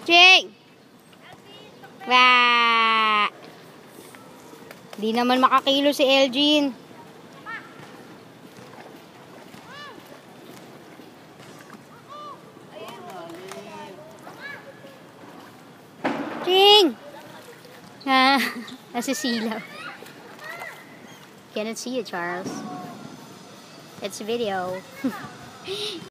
Ching! Wah! Di naman makakilo si Elgin. Ching! Ah, nasisilaw. Cannot see you, Charles. It's video.